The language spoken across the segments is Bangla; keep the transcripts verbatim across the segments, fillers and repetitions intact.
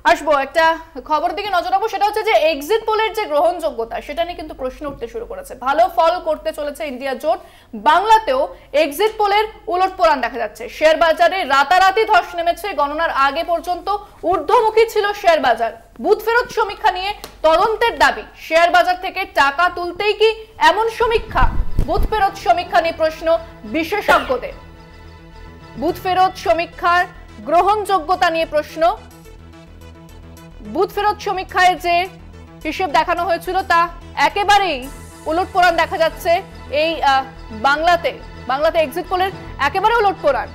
আসবো একটা খবরের দিকে নজর রাখবো, সেটা হচ্ছে যে এক্সিট পোলের যে গ্রহণযোগ্যতা সেটা নিয়ে কিন্তু প্রশ্ন উঠতে শুরু করেছে। ভালো ফল করতে চলেছে ইন্ডিয়া জোট, বাংলাতেও এক্সিট পোলের উলটপোড়ান দেখা যাচ্ছে। শেয়ার বাজারে রাতারাতি ধস নেমেছে, গণনার আগে পর্যন্ত ঊর্ধ্বমুখী ছিল শেয়ার বাজার। বুথ ফেরত সমীক্ষা নিয়ে তদন্তের দাবি, শেয়ার বাজার থেকে টাকা তুলতেই কি এমন সমীক্ষা? বুথ ফেরত সমীক্ষা নিয়ে প্রশ্ন বিশেষজ্ঞদের। বুথ ফেরত সমীক্ষার গ্রহণযোগ্যতা নিয়ে প্রশ্ন। বুথ ফেরত সমীক্ষায় যে হিসেব দেখানো হয়েছিল তা একেবারেই উলটপোড়ান দেখা যাচ্ছে এই বাংলাতে বাংলাতে এক্সিট পোলের একেবারে উলটপোড়ান।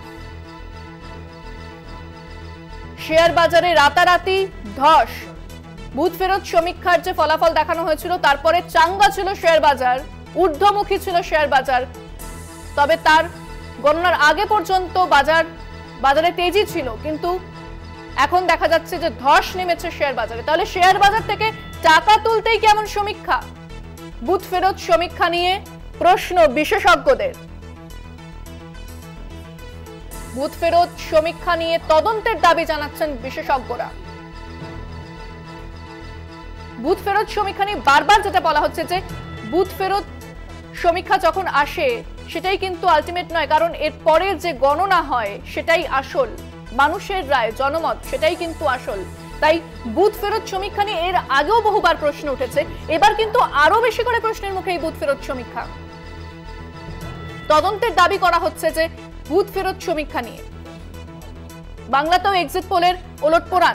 শেয়ার বাজারে রাতারাতি ধস। বুথ ফেরত সমীক্ষার যে ফলাফল দেখানো হয়েছিল তারপরে চাঙ্গা ছিল শেয়ার বাজার, ঊর্ধ্বমুখী ছিল শেয়ার বাজার, তবে তার গণনার আগে পর্যন্ত বাজার বাজারে তেজি ছিল, কিন্তু এখন দেখা যাচ্ছে যে ধস নেমেছে শেয়ার বাজারে। তাহলে শেয়ার বাজার থেকে টাকা তুলতেই কেমন সমীক্ষা? বুথ ফেরত সমীক্ষা নিয়ে প্রশ্ন বিশেষজ্ঞদের। বুথ ফেরত সমীক্ষা নিয়ে তদন্তের দাবি জানাচ্ছেন বিশেষজ্ঞরা। বুথ ফেরত সমীক্ষা নিয়ে বারবার যেটা বলা হচ্ছে যে বুথ ফেরত সমীক্ষা যখন আসে সেটাই কিন্তু আলটিমেট নয়, কারণ এর পরের যে গণনা হয় সেটাই আসল, মানুষের রায়, জনমত, সেটাই কিন্তু আসল। তাই বুথ ফেরত সমীক্ষা নিয়ে এর আগেও বহুবার প্রশ্ন উঠেছে, এবার কিন্তু আরো বেশি করে প্রশ্নের মুখে এই বুথ ফেরত সমীক্ষা। তদন্তের দাবি করা হচ্ছে যে বুথ ফেরত সমীক্ষা নিয়ে। বাংলাতেও এক্সিট পোলের উলটপোড়ান।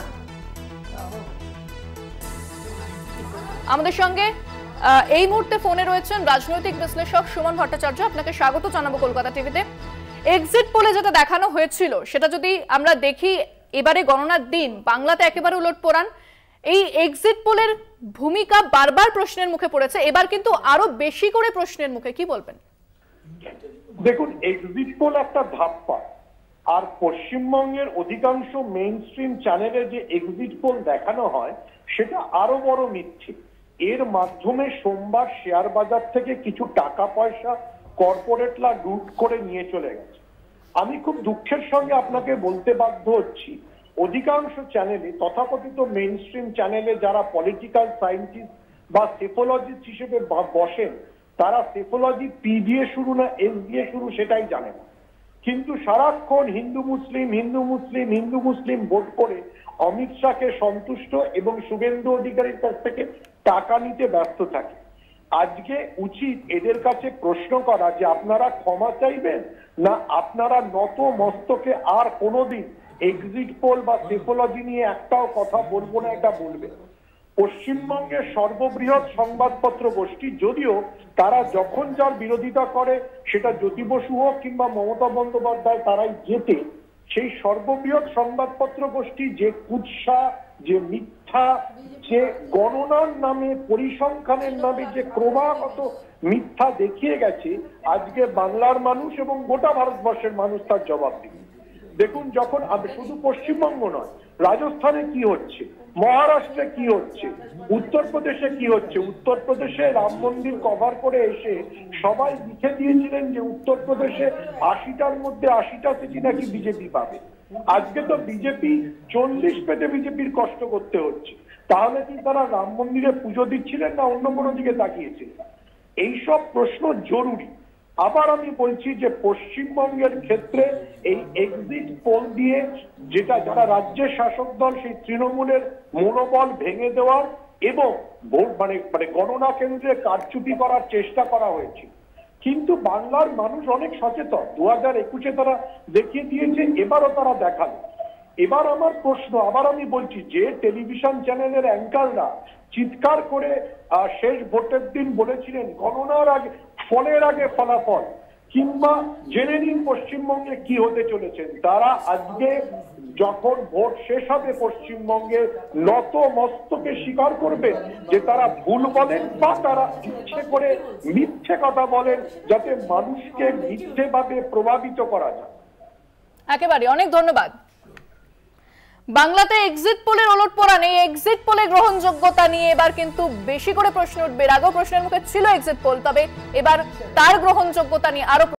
আমাদের সঙ্গে এই মুহূর্তে ফোনে রয়েছেন রাজনৈতিক বিশ্লেষক সুমন ভট্টাচার্য। আপনাকে স্বাগত জানাবো কলকাতা টিভিতে। এক্সিট পোলে যেটা দেখানো হয়েছিল সেটা যদি আমরা দেখি, এবারে গণনার দিন বাংলাতে একেবারে উলটপোড়ান। এই এক্সিট পোলের ভূমিকা বারবার প্রশ্নের মুখে পড়েছে, এবার কিন্তু আরো বেশি করে প্রশ্নের মুখে। কি বলবেন? দেখুন, এক্সিট পোল একটা ধাপ্পা, আর পশ্চিমবঙ্গের অধিকাংশ মেইন স্ট্রিম চ্যানেলে যে এক্সিট পোল দেখানো হয় সেটা আরো বড় মিথ্যে। এর মাধ্যমে সোমবার শেয়ার বাজার থেকে কিছু টাকা পয়সা কর্পোরেটরা লুট করে নিয়ে চলে গেছে। আমি খুব দুঃখের সঙ্গে আপনাকে বলতে বাধ্য হচ্ছি, অধিকাংশ চ্যানেলে, তথাকথিত মেইন স্ট্রিম চ্যানেলে যারা পলিটিক্যাল সায়েন্টিস্ট বা সেফোলজিস্ট হিসেবে বসেন, তারা সেফোলজি পি দিয়ে শুরু না এস দিয়ে শুরু সেটাই জানে না, কিন্তু সারাক্ষণ হিন্দু মুসলিম হিন্দু মুসলিম হিন্দু মুসলিম ভোট করে অমিত শাহকে সন্তুষ্ট এবং শুভেন্দু অধিকারীর কাছ থেকে টাকা নিতে ব্যস্ত থাকে। আজকে উচিত এদের কাছে প্রশ্ন করা যে আপনারা ক্ষমা চাইবেন না আপনারা নত মস্তকে আর কোনোদিন এক্সিট পোল বা সেফোলজি নিয়ে একটাও কথা বলবো না এটা বলবেন। পশ্চিমবঙ্গের সর্ববৃহৎ সংবাদপত্র গোষ্ঠী, যদিও তারা যখন যার বিরোধিতা করে, সেটা জ্যোতি বসু হোক কিংবা মমতা বন্দ্যোপাধ্যায়, তারাই জেতে, সেই সর্ববৃহৎ সংবাদপত্র গোষ্ঠী যে কুৎসা, যে মিথ্যা, যে গণনার নামে, পরিসংখ্যানের নামে যে ক্রমাগত মিথ্যা দেখিয়ে গেছে, আজকে বাংলার মানুষ এবং গোটা ভারতবর্ষের মানুষ তার জবাব দিবে। দেখুন, যখন শুধু পশ্চিমবঙ্গ নয়, রাজস্থানে কি হচ্ছে, মহারাষ্ট্রে কি হচ্ছে, উত্তরপ্রদেশে কি হচ্ছে। উত্তরপ্রদেশে রাম মন্দির কভার করে এসে সবাই লিখে দিয়েছিলেন যে উত্তরপ্রদেশে আশিটার মধ্যে আশিটা সিটি নাকি বিজেপি পাবে। আজকে তো বিজেপি চল্লিশ পেতে বিজেপির কষ্ট করতে হচ্ছে। তাহলে কি তারা রাম মন্দিরে পুজো দিচ্ছিলেন না অন্য কোনো দিকে তাকিয়েছিলেন? এইসব প্রশ্ন জরুরি। আবার আমি বলছি যে পশ্চিমবঙ্গের ক্ষেত্রে এই এক্সিট পোল দিয়ে যেটা যারা রাজ্যের শাসক দল, সেই তৃণমূলের মনোবল ভেঙে দেওয়ার এবং ভোট মানে মানে গণনা কেন্দ্রে কারচুপি করার চেষ্টা করা হয়েছে। কিন্তু বাংলার মানুষ অনেক সচেতন, দু হাজার একুশে তারা দেখিয়ে দিয়েছে, এবারও তারা দেখাবে। এবার আমার প্রশ্ন, আবার আমি বলছি, যে টেলিভিশন চ্যানেলের অ্যাঙ্কাররা চিৎকার করে শেষ ভোটের দিন বলেছিলেন গণনার আগে, ফলের আগে ফলাফল, কিংবা জেনে নিন পশ্চিমবঙ্গে কি হতে চলেছেন, তারা আজকে যখন ভোট শেষ হবে পশ্চিমবঙ্গে নত মস্তকে স্বীকার করবেন যে তারা ভুল বলেন বা তারা ইচ্ছে করে মিথ্যে কথা বলেন, যাতে মানুষকে মিথ্যেভাবে প্রভাবিত করা যায়। একেবারে অনেক ধন্যবাদ। বাংলাতে এক্সিট পোলের উলটপোড়ান, এই এক্সিট পোলের গ্রহণযোগ্যতা নিয়ে এবার কিন্তু বেশি করে প্রশ্ন উঠবে। আগেও প্রশ্নের মুখে ছিল এক্সিট পোল, তবে এবার তার গ্রহণযোগ্যতা নিয়ে আরো